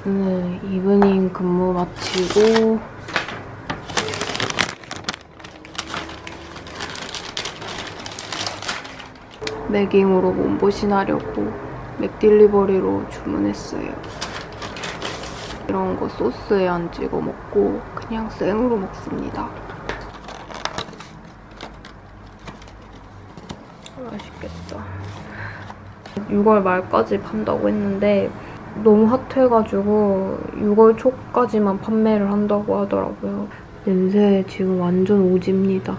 오늘 이브닝 근무 마치고 맥잉으로 몸보신 하려고 맥딜리버리로 주문했어요. 이런 거 소스에 안 찍어 먹고 그냥 생으로 먹습니다. 맛있겠다. 6월 말까지 판다고 했는데 너무 핫해가지고 6월 초까지만 판매를 한다고 하더라고요. 냄새 지금 완전 오지입니다.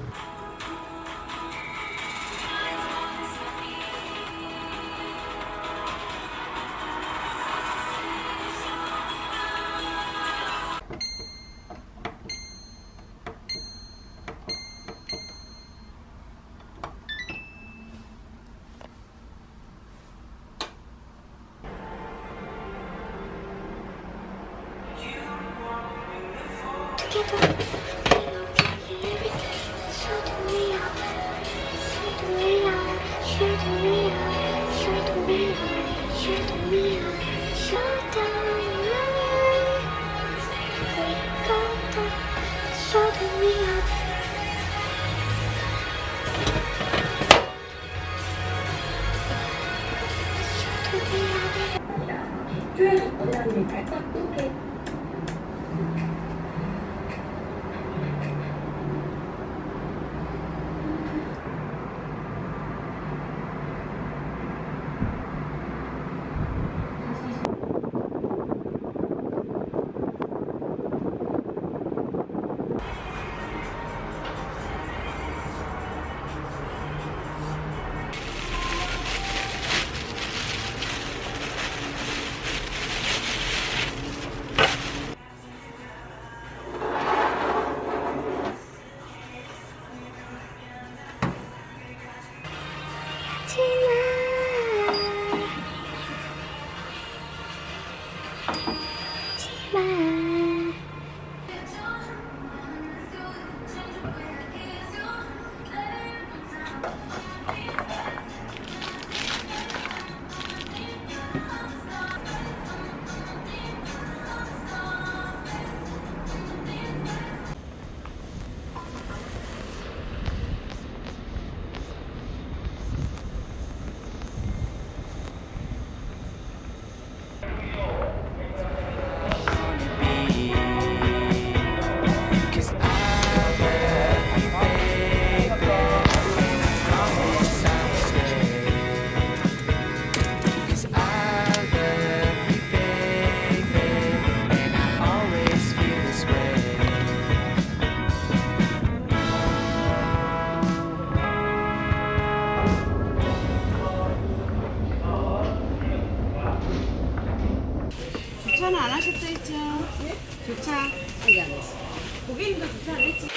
주차는 안 하셨죠, 했죠? 네? 주차 아직 안 했어. 고객님도 주차 안 했지?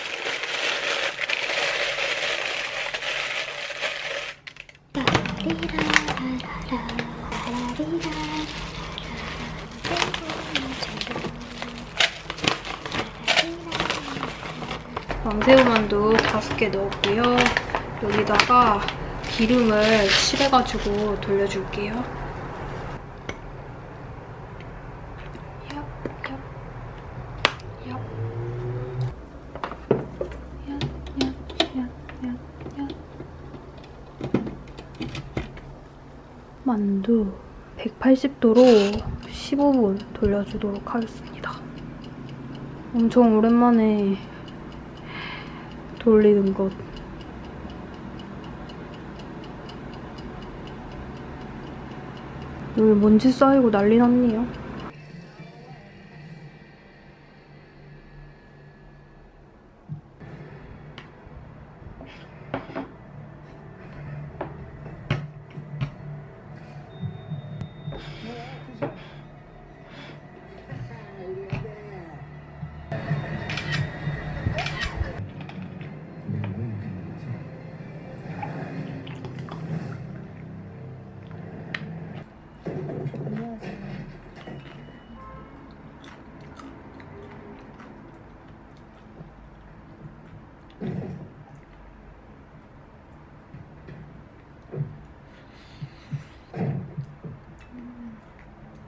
왕새우만두 5개 넣었고요. 여기다가 기름을 칠해가지고 돌려줄게요. 만두 180도로 15분 돌려주도록 하겠습니다. 엄청 오랜만에 돌리는 것. 여기 먼지 쌓이고 난리 났네요.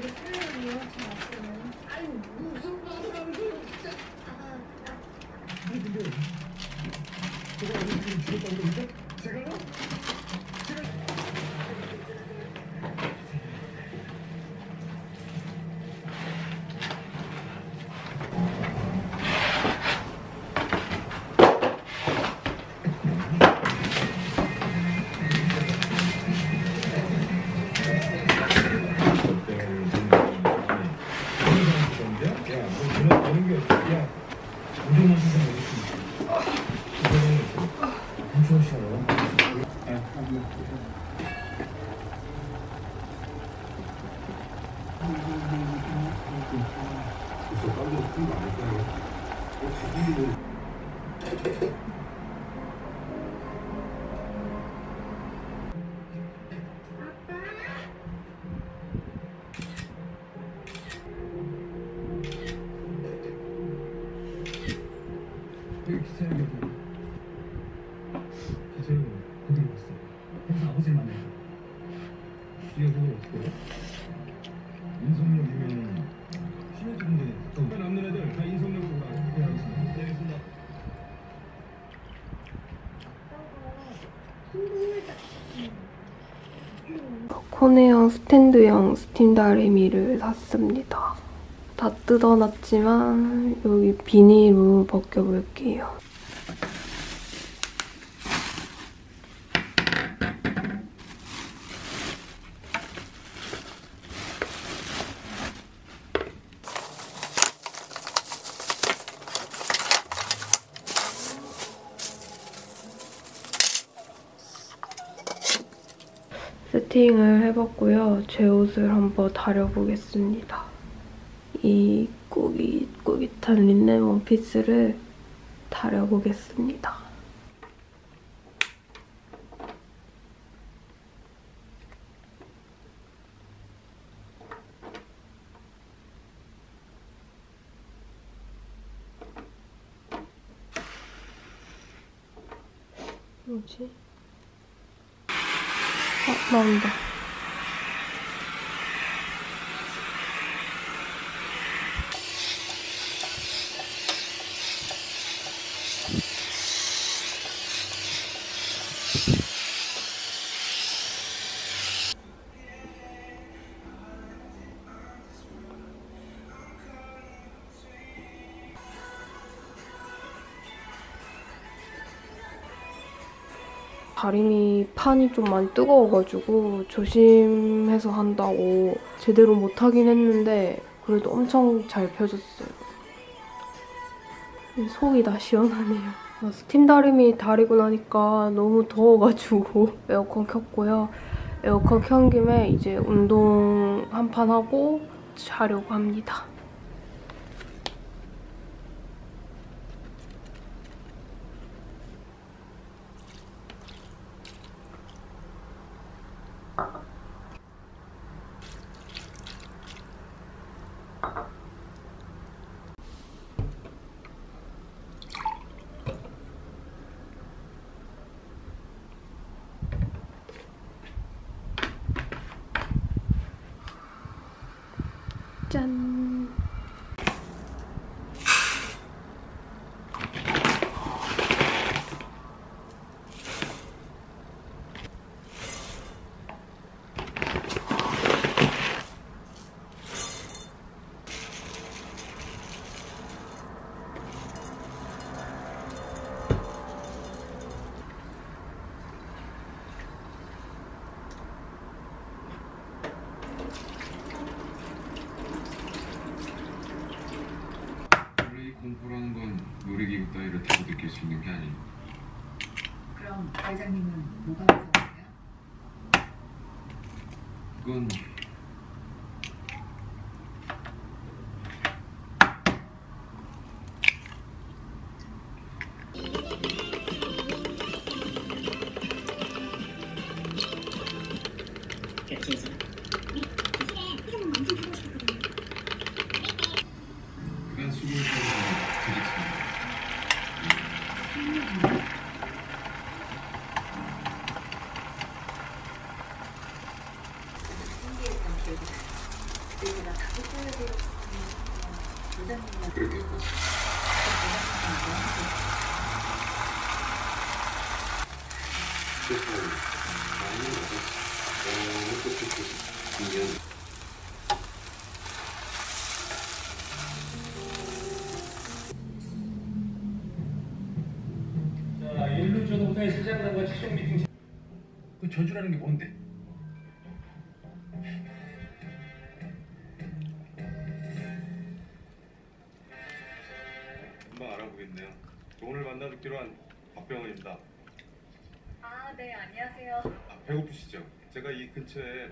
기차역에서 거기로 갔어. 거기서 아버지를 만나요. 네가 그걸 어떻게 해? 인성역이면 시내도 근데 남는 애들 다 인성역 쪽으로 알겠습니다. 네, 알겠습니다. 코네형 스탠드형 스팀 다리미를 샀습니다. 다 뜯어놨지만 여기 비닐로 벗겨볼게요. 세팅을 해봤고요. 제 옷을 한번 다려보겠습니다. 이 꾸깃꾸깃한 린넨 원피스를 다려보겠습니다. 뭐지? 나온다. 다리미 판이 좀 많이 뜨거워가지고 조심해서 한다고 제대로 못하긴 했는데 그래도 엄청 잘 펴졌어요. 속이 다 시원하네요. 스팀 다리미 다리고 나니까 너무 더워가지고 에어컨 켰고요. 에어컨 켠 김에 이제 운동 한 판 하고 자려고 합니다. 짠! 공포라는 건 놀이기구 따위를 타고 느낄 수 있는 게 아니니까. 그럼 회장님은 뭐가 무서우세요? 그건 그간 수고를 하는 드리겠습니다. 그렇게 해서 자, 일루 전후부터의 시장단과 최종 미팅. 그 저주라는 게 뭔데? 금방 알아보겠네요. 오늘 만나 뵙기로 한 박병원입니다. 아, 네, 안녕하세요. 배고프시죠? 제가 이 근처에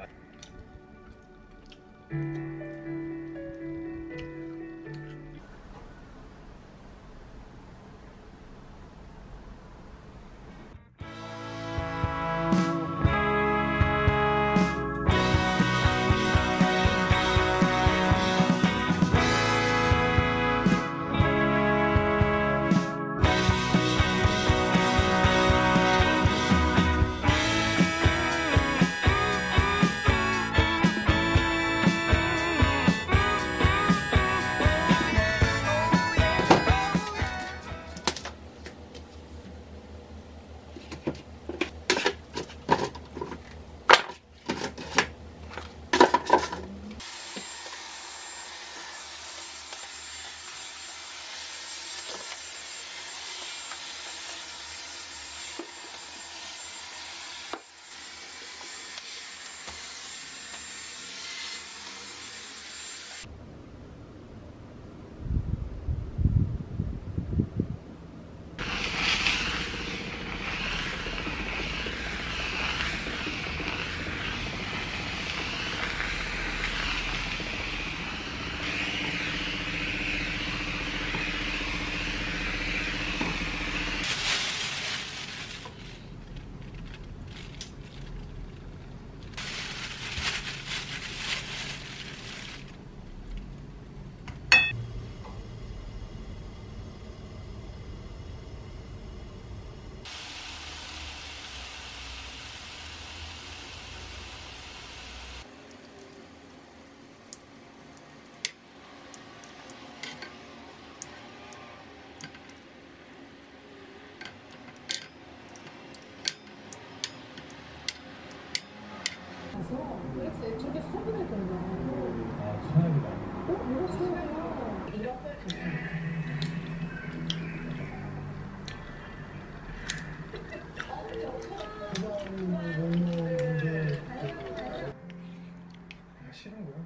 싫은 거야?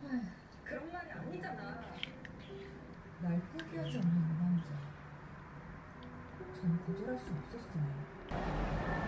그런 말이 아니잖아. 날 포기하지 않는 이 남자. 전 거절할 수 없었어요.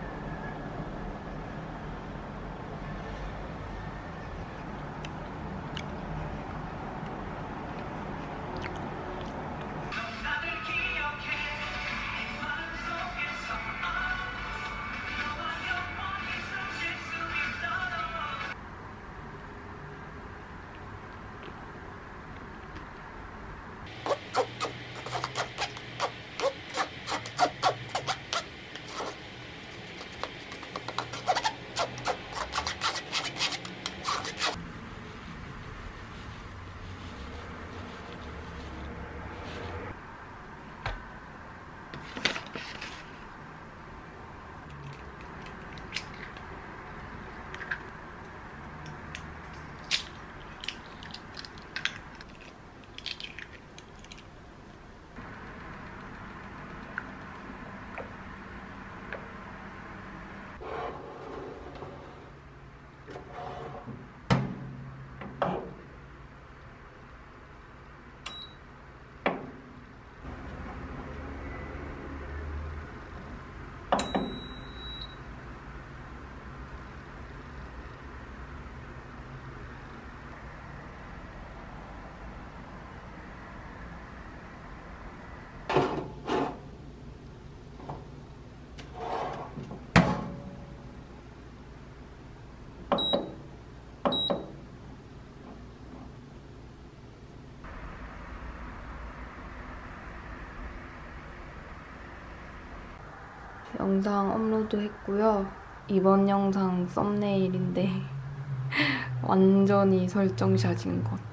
영상 업로드 했고요. 이번 영상 썸네일인데 완전히 설정샷인 것.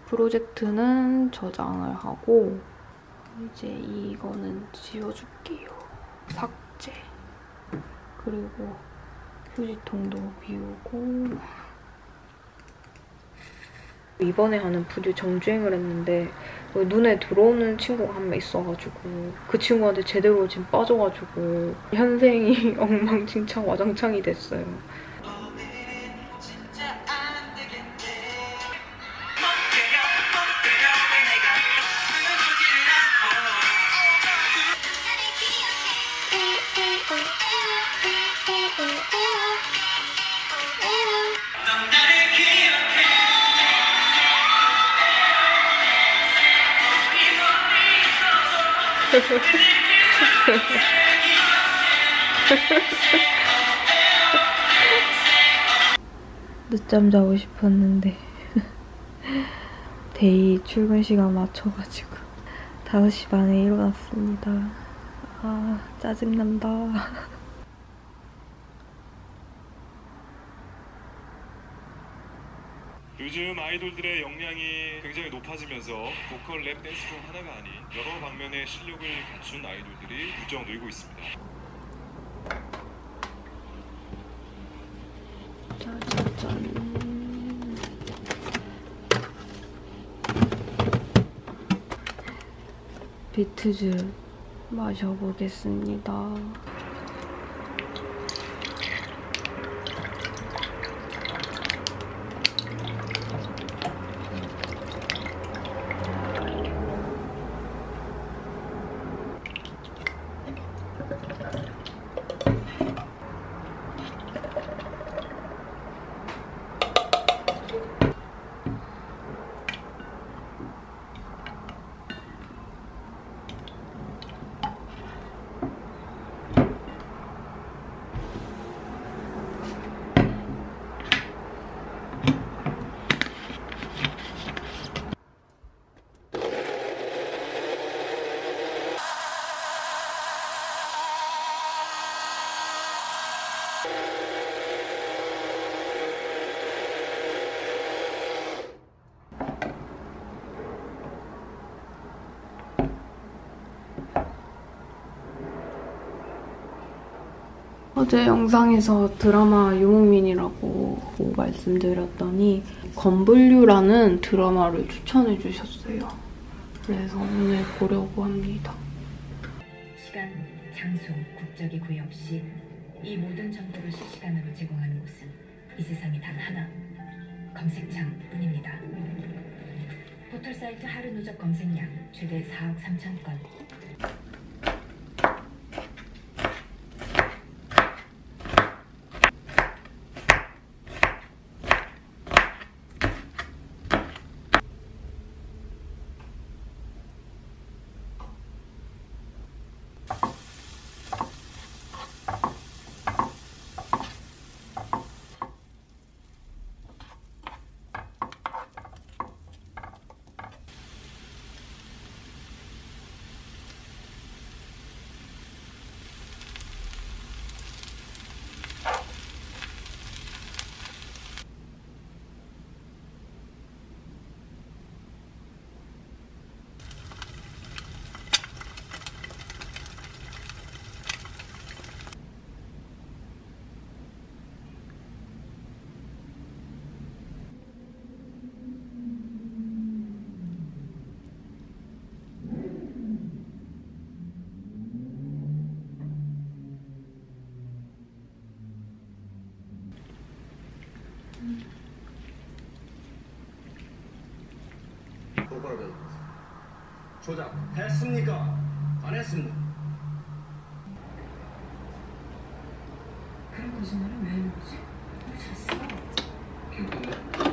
프로젝트는 저장을 하고 이제 이거는 지워줄게요. 삭제. 그리고 휴지통도 비우고. 이번에 하는 푸드 정주행을 했는데 눈에 들어오는 친구가 한 명 있어가지고 그 친구한테 제대로 지금 빠져가지고 현생이 엉망진창 와장창이 됐어요. 늦잠 자고 싶었는데 데이 출근 시간 맞춰가지고 5시 반에 일어났습니다. 아, 짜증난다. 요즘 아이돌들의 역량이 굉장히 높아지면서 보컬, 랩, 댄스로 하나가 아닌 여러 방면의 실력을 갖춘 아이돌들이 무척 늘고 있습니다. 짜자잔. 비트즈 마셔보겠습니다. 어제 영상에서 드라마 유목민이라고 말씀드렸더니 건불류라는 드라마를 추천해 주셨어요. 그래서 오늘 보려고 합니다. 시간, 장소, 국적의 구애 없이 이 모든 정보를 실시간으로 제공하는 곳은 이 세상에 단 하나, 검색창뿐입니다. 포털 사이트 하루 누적 검색량 최대 4억 3천 건. 똑바로 배워보세요. 조작 했습니까? 안 했습니다. 그런 거짓말은 왜 하는 거지? 왜 잤어? 기억한다.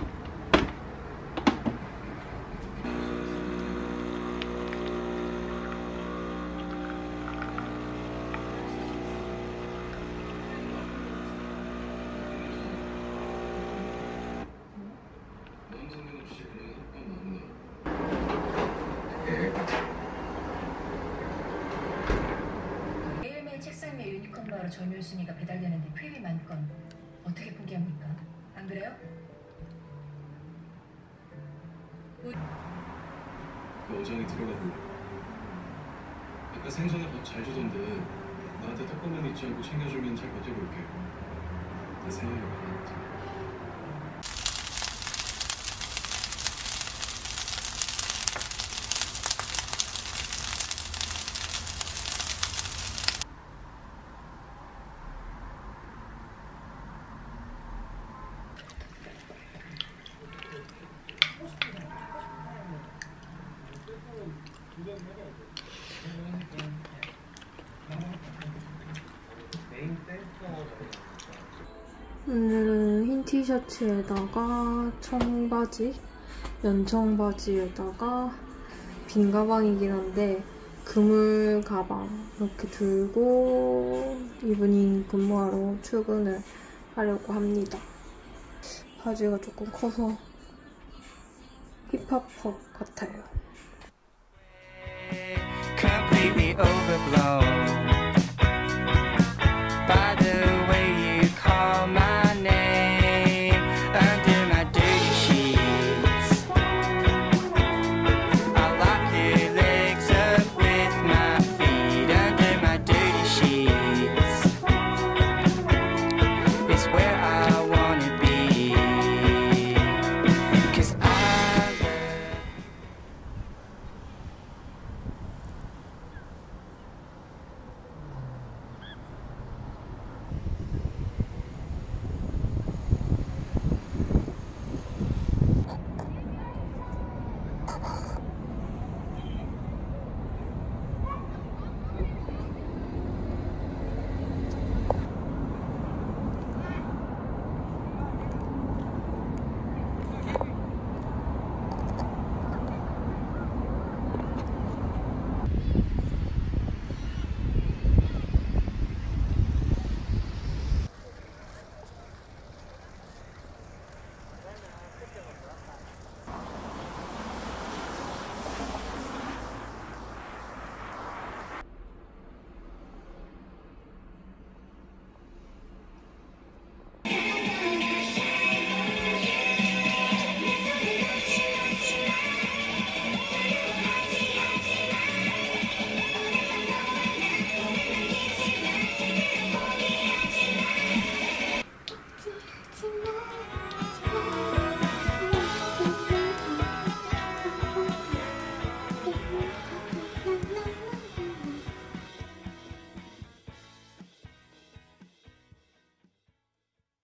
남성분 없이 그냥 합방 나온다. 매일매일 책상 위에 유니콘 바로 점유율 순위가 배달되는데 프리뷰 만건 어떻게 포기합니까? 안 그래요? 그 어장에 들어가 볼래? 아까 생선에 밥 잘 주던데 나한테 떡밥만 잊지 않고 챙겨주면 잘 버텨볼게. 내 생각이 많았지. 오늘은 흰 티셔츠에다가 청바지, 연청바지에다가 빈 가방이긴 한데 그물 가방 이렇게 들고 이브닝 근무하러 출근을 하려고 합니다. 바지가 조금 커서 힙합퍼 같아요. Completely overblown.